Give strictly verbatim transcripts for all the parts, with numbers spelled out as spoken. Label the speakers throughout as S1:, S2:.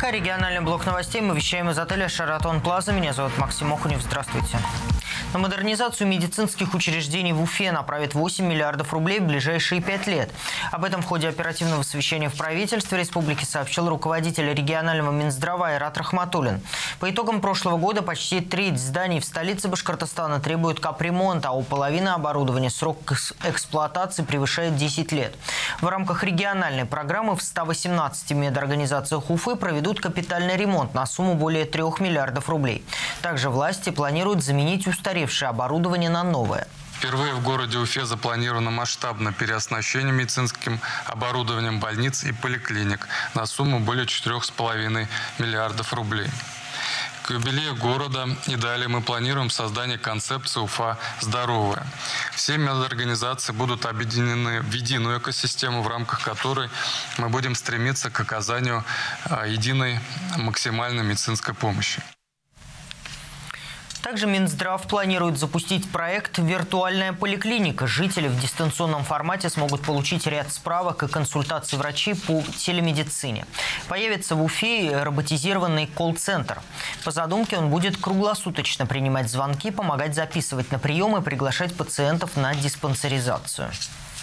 S1: Уфа, региональный блок новостей. Мы вещаем из отеля «Шаратон Плаза». Меня зовут Максим Охунев. Здравствуйте. На модернизацию медицинских учреждений в Уфе направят восемь миллиардов рублей в ближайшие пять лет. Об этом в ходе оперативного совещания в правительстве республики сообщил руководитель регионального Минздрава Айрат Рахматуллин. По итогам прошлого года почти треть зданий в столице Башкортостана требуют капремонта, а у половины оборудования срок эксплуатации превышает десять лет. В рамках региональной программы в ста восемнадцати медорганизациях Уфы проведут капитальный ремонт на сумму более трёх миллиардов рублей. Также власти планируют заменить устаревшее оборудование на новое.
S2: Впервые в городе Уфе запланировано масштабное переоснащение медицинским оборудованием больниц и поликлиник на сумму более четырёх с половиной миллиардов рублей. К юбилею города и далее мы планируем создание концепции «Уфа здоровая». Все медорганизации будут объединены в единую экосистему, в рамках которой мы будем стремиться к оказанию единой максимальной медицинской помощи.
S1: Также Минздрав планирует запустить проект «Виртуальная поликлиника». Жители в дистанционном формате смогут получить ряд справок и консультаций врачей по телемедицине. Появится в Уфе роботизированный колл-центр. По задумке он будет круглосуточно принимать звонки, помогать записывать на прием и приглашать пациентов на диспансеризацию.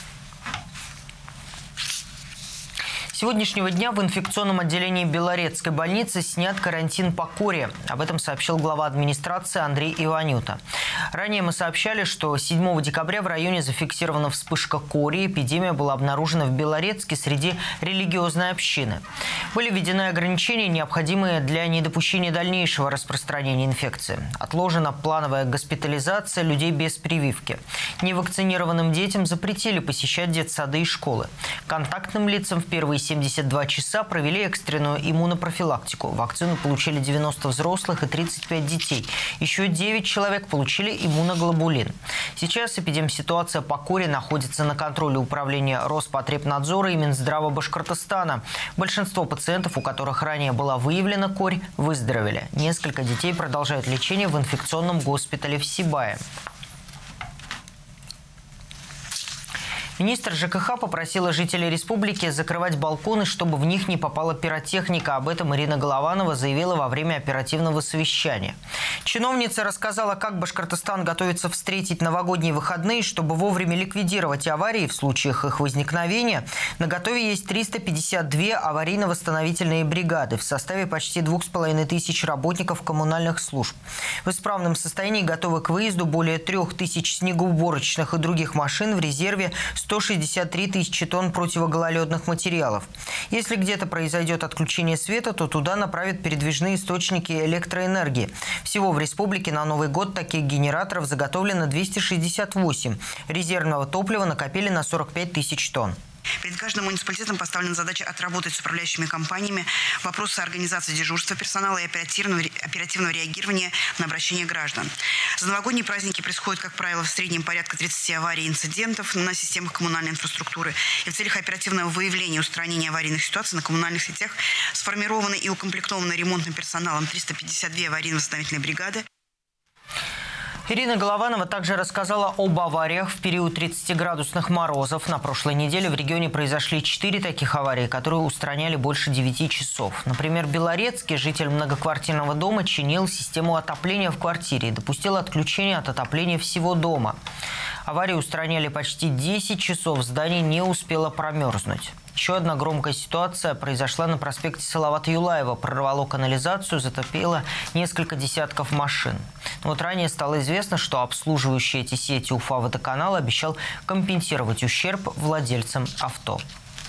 S1: С сегодняшнего дня в инфекционном отделении Белорецкой больницы снят карантин по коре. Об этом сообщил глава администрации Андрей Иванюта. Ранее мы сообщали, что седьмого декабря в районе зафиксирована вспышка кори. Эпидемия была обнаружена в Белорецке среди религиозной общины. Были введены ограничения, необходимые для недопущения дальнейшего распространения инфекции. Отложена плановая госпитализация людей без прививки. Невакцинированным детям запретили посещать детсады и школы. Контактным лицам в первые семьдесят два часа провели экстренную иммунопрофилактику. Вакцину получили девяносто взрослых и тридцать пять детей. Еще девять человек получили иммуноглобулин. Сейчас эпидемситуация по коре находится на контроле управления Роспотребнадзора и Минздрава Башкортостана. Большинство пациентов, у которых ранее была выявлена корь, выздоровели. Несколько детей продолжают лечение в инфекционном госпитале в Сибае. Министр ЖКХ попросила жителей республики закрывать балконы, чтобы в них не попала пиротехника. Об этом Ирина Голованова заявила во время оперативного совещания. Чиновница рассказала, как Башкортостан готовится встретить новогодние выходные, чтобы вовремя ликвидировать аварии в случаях их возникновения. Наготове есть триста пятьдесят две аварийно-восстановительные бригады в составе почти двух с половиной тысяч работников коммунальных служб. В исправном состоянии готовы к выезду более трех тысяч снегоуборочных и других машин, в резерве сто шестьдесят три тысячи тонн противогололедных материалов. Если где-то произойдет отключение света, то туда направят передвижные источники электроэнергии. Всего в республике на Новый год таких генераторов заготовлено двести шестьдесят восемь. Резервного топлива накопили на сорок пять тысяч тонн.
S3: Перед каждым муниципалитетом поставлена задача отработать с управляющими компаниями вопросы организации дежурства персонала и оперативного, оперативного реагирования на обращения граждан. За новогодние праздники происходит, как правило, в среднем порядка тридцати аварий и инцидентов на системах коммунальной инфраструктуры. И в целях оперативного выявления и устранения аварийных ситуаций на коммунальных сетях сформированы и укомплектованы ремонтным персоналом триста пятьдесят две аварийно-восстановительные бригады.
S1: Ирина Голованова также рассказала об авариях в период тридцатиградусных морозов. На прошлой неделе в регионе произошли четыре таких аварии, которые устраняли больше девяти часов. Например, в Белорецке житель многоквартирного дома чинил систему отопления в квартире и допустил отключение от отопления всего дома. Аварию устраняли почти десять часов, здание не успело промерзнуть. Еще одна громкая ситуация произошла на проспекте Салавата Юлаева. Прорвало канализацию, затопило несколько десятков машин. Но вот ранее стало известно, что обслуживающий эти сети Уфа-Водоканал обещал компенсировать ущерб владельцам авто.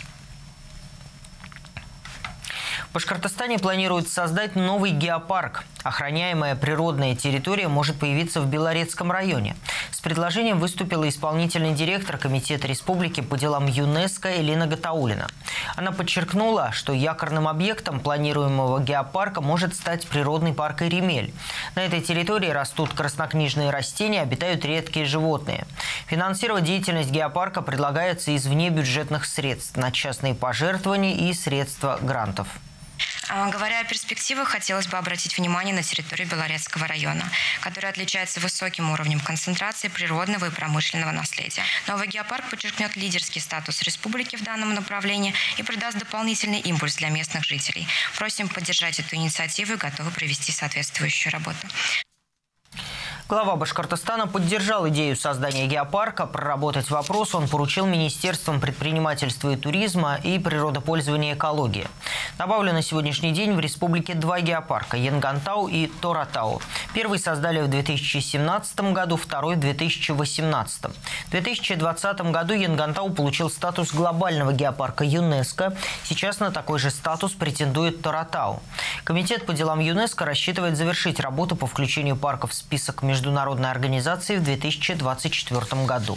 S1: В Башкортостане планируют создать новый геопарк. Охраняемая природная территория может появиться в Белорецком районе. С предложением выступила исполнительный директор Комитета республики по делам ЮНЕСКО Элина Гатауллина. Она подчеркнула, что якорным объектом планируемого геопарка может стать природный парк Иремель. На этой территории растут краснокнижные растения, обитают редкие животные. Финансировать деятельность геопарка предлагается из внебюджетных средств на частные пожертвования и средства грантов.
S4: Говоря о перспективах, хотелось бы обратить внимание на территорию Белорецкого района, которая отличается высоким уровнем концентрации природного и промышленного наследия. Новый геопарк подчеркнет лидерский статус республики в данном направлении и придаст дополнительный импульс для местных жителей. Просим поддержать эту инициативу и готовы провести соответствующую работу.
S1: Глава Башкортостана поддержал идею создания геопарка. Проработать вопрос он поручил Министерствам предпринимательства и туризма и природопользования и экологии. Добавлю, на сегодняшний день в республике два геопарка – Янгантау и Торатау. Первый создали в две тысячи семнадцатом году, второй – в две тысячи восемнадцатом. В две тысячи двадцатом году Янгантау получил статус глобального геопарка ЮНЕСКО. Сейчас на такой же статус претендует Торатау. Комитет по делам ЮНЕСКО рассчитывает завершить работу по включению парка в список международной организации в две тысячи двадцать четвёртом году.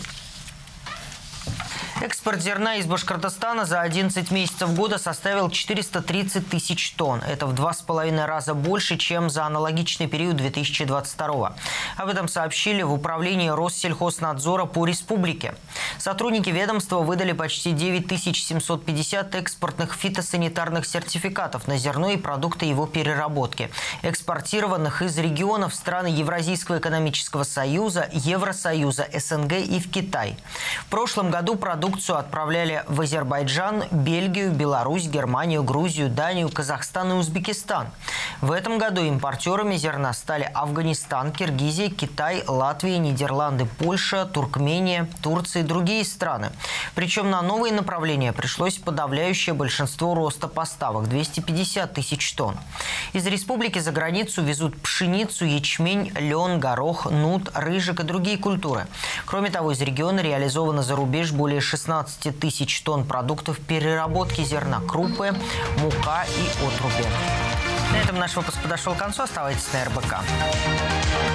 S1: Экспорт зерна из Башкортостана за одиннадцать месяцев года составил четыреста тридцать тысяч тонн. Это в два с половиной раза больше, чем за аналогичный период две тысячи двадцать второго. Об этом сообщили в управлении Россельхознадзора по республике. Сотрудники ведомства выдали почти девять тысяч семьсот пятьдесят экспортных фитосанитарных сертификатов на зерно и продукты его переработки, экспортированных из регионов стран Евразийского экономического союза, Евросоюза, СНГ и в Китай. В прошлом году продукты отправляли в Азербайджан, Бельгию, Беларусь, Германию, Грузию, Данию, Казахстан и Узбекистан. В этом году импортерами зерна стали Афганистан, Киргизия, Китай, Латвия, Нидерланды, Польша, Туркмения, Турция и другие страны. Причем на новые направления пришлось подавляющее большинство роста поставок – двести пятьдесят тысяч тонн. Из республики за границу везут пшеницу, ячмень, лен, горох, нут, рыжик и другие культуры. Кроме того, из региона реализовано за рубеж более шестнадцати тысяч тонн продуктов переработки зерна, крупы, мука и отруби. На этом наш выпуск подошел к концу. Оставайтесь на эр бэ ка.